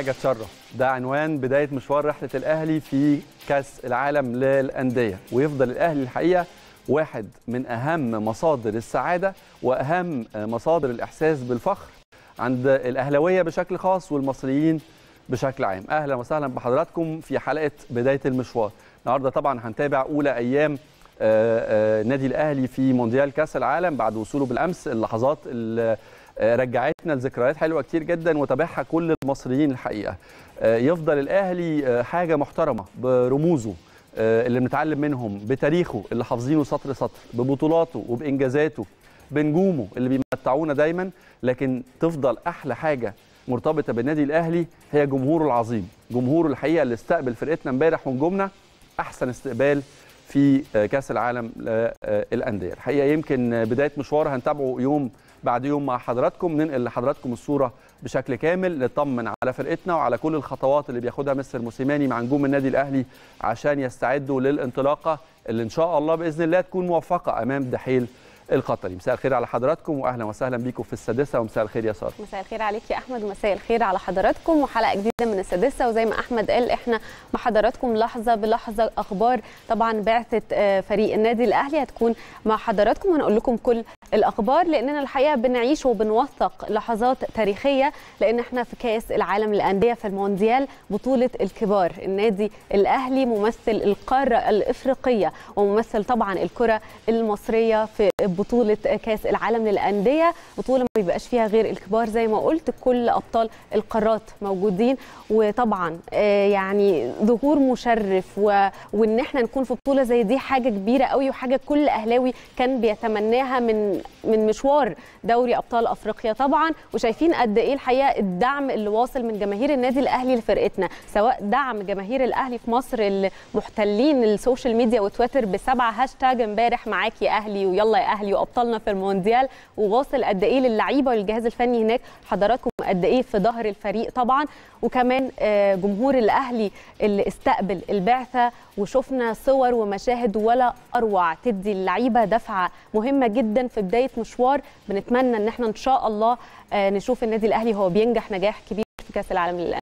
حاجه تشرف. ده عنوان بدايه مشوار رحله الاهلي في كاس العالم للانديه، ويفضل الاهلي الحقيقه واحد من اهم مصادر السعاده واهم مصادر الاحساس بالفخر عند الاهلاويه بشكل خاص والمصريين بشكل عام. اهلا وسهلا بحضراتكم في حلقه بدايه المشوار. النهارده طبعا هنتابع اولى ايام نادي الاهلي في مونديال كاس العالم بعد وصوله بالامس. اللحظات اللي رجعتنا لذكريات حلوه كتير جدا وتابعها كل المصريين الحقيقه. يفضل الاهلي حاجه محترمه برموزه اللي بنتعلم منهم، بتاريخه اللي حافظينه سطر سطر، ببطولاته وبانجازاته، بنجومه اللي بيمتعونا دايما. لكن تفضل احلى حاجه مرتبطه بالنادي الاهلي هي جمهوره العظيم، جمهوره الحقيقه اللي استقبل فرقتنا امبارح ونجومنا احسن استقبال في كاس العالم للانديه. الحقيقه يمكن بدايه مشوار هنتابعه يوم بعد يوم مع حضراتكم، ننقل لحضراتكم الصوره بشكل كامل، نطمن على فرقتنا وعلى كل الخطوات اللي بياخدها مستر موسيماني مع نجوم النادي الاهلي عشان يستعدوا للانطلاقه اللي ان شاء الله باذن الله تكون موفقه امام دحيل القطري. مساء الخير على حضراتكم واهلا وسهلا بيكم في السادسه، ومساء الخير يا ساره. مساء الخير عليك يا احمد، ومساء الخير على حضراتكم، وحلقه جديده من السادسه. وزي ما احمد قال احنا مع حضراتكم لحظه بلحظه، اخبار طبعا بعثه فريق النادي الاهلي هتكون مع حضراتكم، هنقول لكم كل الاخبار لاننا الحقيقه بنعيش وبنوثق لحظات تاريخيه، لان احنا في كاس العالم للانديه في المونديال، بطوله الكبار. النادي الاهلي ممثل القاره الافريقيه وممثل طبعا الكره المصريه في بطولة كاس العالم للأندية، بطولة ما بيبقاش فيها غير الكبار زي ما قلت، كل أبطال القارات موجودين. وطبعا يعني ظهور مشرف وإن احنا نكون في بطولة زي دي حاجة كبيرة قوي، وحاجة كل أهلاوي كان بيتمناها من مشوار دوري أبطال أفريقيا طبعا. وشايفين قد إيه الحقيقة الدعم اللي واصل من جماهير النادي الأهلي لفرقتنا، سواء دعم جماهير الأهلي في مصر اللي محتلين السوشيال ميديا وتويتر ب7 هاشتاج امبارح معاك يا أهلي ويلا يا أهلي وابطالنا في المونديال، وواصل قد ايه للعيبه والجهاز الفني هناك، حضراتكم قد ايه في ظهر الفريق طبعا. وكمان جمهور الاهلي اللي استقبل البعثه، وشفنا صور ومشاهد ولا اروع تدي اللعيبه دفعه مهمه جدا في بدايه مشوار. بنتمنى ان احنا ان شاء الله نشوف النادي الاهلي هو بينجح نجاح كبير في كاس العالم للانديه.